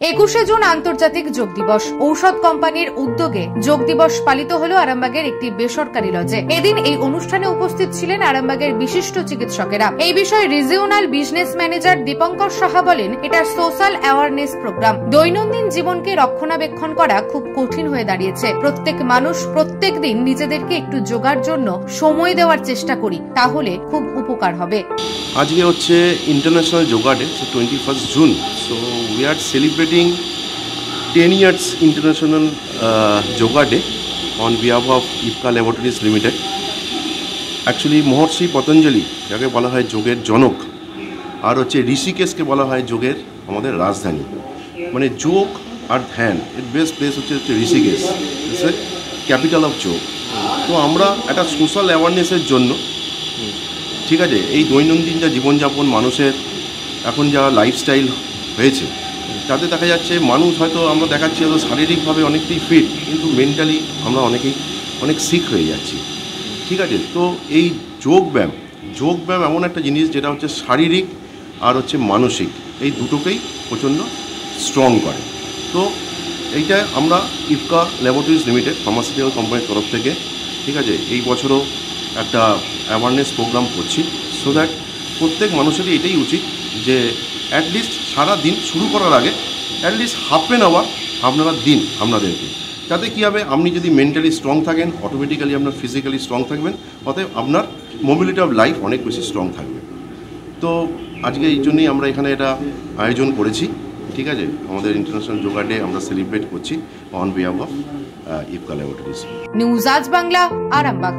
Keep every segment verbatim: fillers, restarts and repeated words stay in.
একুশে জুন আন্তর্জাতিক যোগ দিবস। ঔষধ কোম্পানির উদ্যোগে যোগ দিবস পালিত হলো আরামবাগের একটি বেসরকারি লজে। এদিন এই অনুষ্ঠানে উপস্থিত ছিলেন আরামবাগের বিশিষ্ট চিকিৎসকেরা। এই বিষয়ে regional business manager Dipankar Saha বলেন, এটা সোশ্যাল অ্যাওয়ারনেস প্রোগ্রাম। দৈনন্দিন জীবনকে রক্ষণাবেক্ষণ করা খুব কঠিন হয়ে দাঁড়িয়েছে। প্রত্যেক মানুষ প্রত্যেক দিন নিজেদেরকে একটু যোগার জন্য সময় দেওয়ার চেষ্টা করি, তাহলে খুব উপকার হবে। আজকে হচ্ছে international yoga day, twenty first June. So we are celebrating ten years International uh, Yoga Day on behalf of Ipca laboratories limited. Actually Maharshi Patanjali, যাকে বলা হয় যোগের জনক, আর হচ্ছে ঋষিকেশকে বলা হয় যোগের আমাদের রাজধানী। মানে যোগ আর ধ্যান এর বেস্ট প্লেস হচ্ছে হচ্ছে Rishikesh, it's a capital of yog. তো আমরা একটা সোশ্যাল অ্যাওয়ারনেসের জন্য, ঠিক আছে, এই দৈনন্দিন যা জীবনযাপন মানুষের এখন যা লাইফস্টাইল হয়েছে, তাতে দেখা যাচ্ছে মানুষ হয়তো আমরা দেখাচ্ছি হয়তো শারীরিকভাবে অনেকটাই ফিট, কিন্তু মেন্টালি আমরা অনেকেই অনেক সিক হয়ে যাচ্ছি, ঠিক আছে। তো এই যোগব্যায়াম যোগব্যায়াম এমন একটা জিনিস যেটা হচ্ছে শারীরিক আর হচ্ছে মানসিক, এই দুটোকেই প্রচণ্ড স্ট্রং করে। তো এইটা আমরা ইপকা ল্যাবরেটরিজ লিমিটেড ফার্মাসিউটিক্যাল কোম্পানির তরফ থেকে, ঠিক আছে, এই বছরও একটা অ্যাওয়ারনেস প্রোগ্রাম করছি, সো দ্যাট প্রত্যেক মানুষেরই এটাই উচিত যে অ্যাটলিস্ট সারা দিন শুরু করার আগে অ্যাটলিস্ট হাফ অ্যান আওয়ার আপনারা দিন আপনাদেরকে, যাতে কী হবে, আপনি যদি মেন্টালি স্ট্রং থাকেন অটোমেটিক্যালি আপনার ফিজিক্যালি স্ট্রং থাকবেন, অতএব আপনার মোবিলিটি অফ লাইফ অনেক বেশি স্ট্রং থাকবে। তো আজকে এই জন্যই আমরা এখানে এটা আয়োজন করেছি, ঠিক আছে। আমাদের ইন্টারন্যাশনাল যোগা ডে আমরা সেলিব্রেট করছি on behalf of Ipca laboratories. News Aaj Bangla, Arambagh.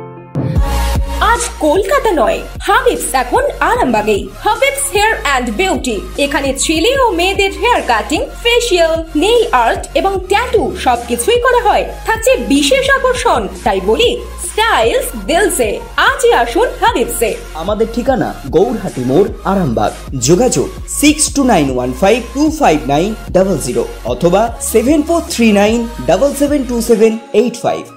আজ কলকাতা নয়, হাবিবস এখন আরামবাগেই। হাবিবস হেয়ার অ্যান্ড বিউটি, এখানে ছেলে ও মেয়েদের hair cutting, facial, nail art এবং ট্যাটু সবকিছুই করা হয়। থাকছে বিশেষ আকর্ষণ, তাই বলি স্টাইলস দিলসে। আজই আসুন হাবিবসে। আমাদের ঠিকানা গৌরহাটি মোড়, আরামবাগ। যোগাযোগ six two nine one five two five nine double zero অথবা seven four three nine double seven two seven eight five.